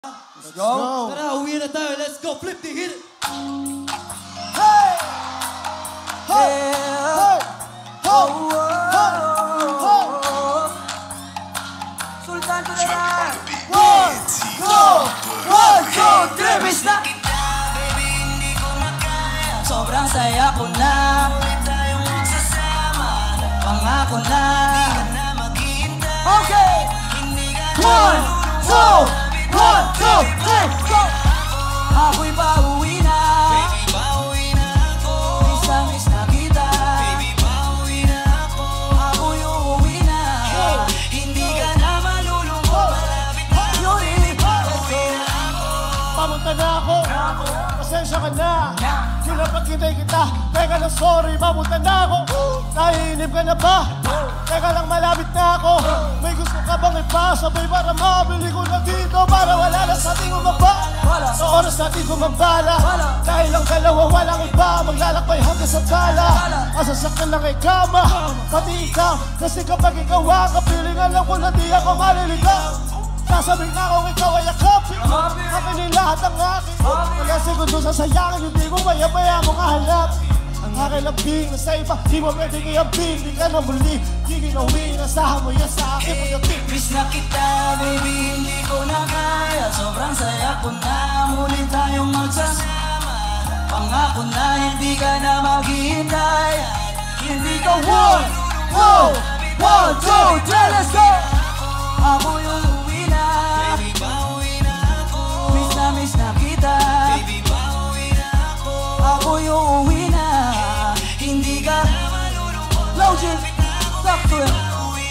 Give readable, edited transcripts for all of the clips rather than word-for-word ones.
Let's go. Tara, uwi na tayo. Let's go. Flip the hit. Hey! Hey! Hey! Ho! Ho! Ho! Sultan to the line. 1, 2, 3, miss na! Baby, hindi ko na kaya. Sobrang saya ko na. Ulit tayong magsasama. Pangako na. Hindi ka na maghihintay. Okay! Hindi ka 1, 2, 1, 2, 3, go! Ako'y pauwi na. Baby, pauwi na ako. Miss na kita. Baby, pauwi na ako. Ako'y uuwi na. Hindi ka na malulungkot. Malapit na ako'y pauwi na ako. Pamunta na ako. Pasensya ka na. Sinapagkintay kita. Teka lang, sorry, pamunta na ako. Nahihinip ka na ba? Teka lang, malapit na ako. May gusto ka bang ipasabay para mabili ko na dito? Para wala na sa ating umaba. Sa oras natin kumambala. Dahil lang dalawa, walang iba. Maglalakbay hanggang sa bala. Masasakyan lang ay kama. Pati ikaw, kasi kapag ikaw ang kapilingan lang ko na di ako maliligaw. Sasabihin na akong ikaw ay akapin. Akin din lahat ang akin. Kaya segundo sa sayangin, hindi ko maya-maya mo kahalap. Ang akin ang bing na sa iba, di mo pwedeng iambing. Di ka na muli, di ginawin. Asahan mo yan sa akin mo yung tip. Miss na kita, baby, hindi ko na kaya. Sobrang saya ko na, muli tayong magsasama. Pangako na, hindi ka na maghihintay. Hindi ka 1, 2, 3, let's go! Ako yung uwi na. Baby, pauwi na ako. Miss na kita. Baby, pauwi na ako. Ako yung uwi na. Hindi ka na malulungkot. Logic, talk to him.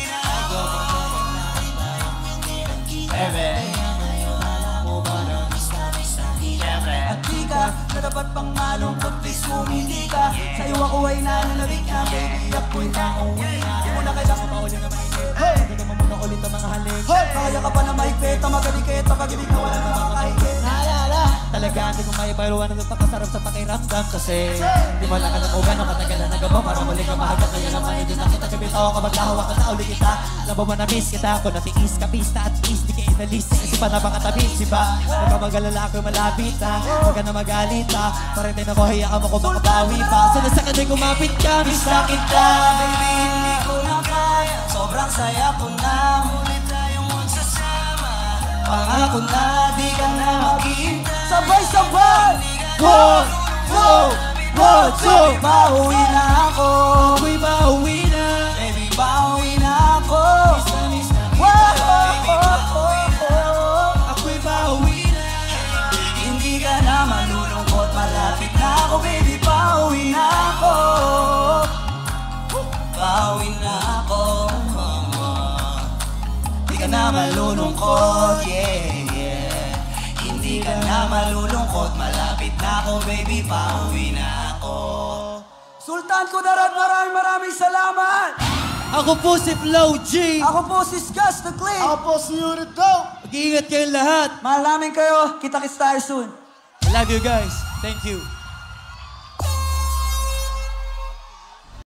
At di ka na dapat pang malungkot, please humili ka. Sa'yo ako ay nananabik na, baby, ako'y pauwi na. Di mo na kailangan mauli na mainit. Hindi naman muna ulit ang mga halik. Kaya ka pa na maigpeta, magalikit, pag-ibig na wala na makakahigit. Talaga hindi ko maiparuan na napakasarap sa pakiramdam. Kasi di mo lang alam kung gano'ng katagal na nagaba. Para muli ka mahagat, kaya naman hindi na kita. Kabitaw ako maglahawa ka na uli kita. Labo mo na miss kita, kung natiis ka pista at is di ka inalis. Kasi pa napakatabi, diba? Huwag ka mag-alala ako malapit ha. Huwag ka na magalit ha. Parang din ako, hayaan mo kung makabawi pa. Sana sa kanay kumapit ka, miss na kita. Baby, hindi ko na kaya. Sobrang saya ko na, muli tayong magsasama. Pangako na, di ka na maghihintay. Sabay-sabay! 1, 2, 1, 2! Pauwi na ako. Ako'y pauwi na. Baby, pauwi na ako. Miss na kita. Ako'y pauwi na. Hindi ka na malulungkot. Malapit na ako, baby, pauwi na ako. Pauwi na ako. Hindi ka na malulungkot, yeah. Hindi ka na malulungkot, malapit na ako, baby, pauwi na ako. Sultan Kudarat, maraming salamat! Ako po si Flow G. Ako po si Skas the Click. Ako po si Unit Dope. Mag-iingat kayong lahat. Mahal namin kayo, kita-kits tayo soon. I love you guys. Thank you.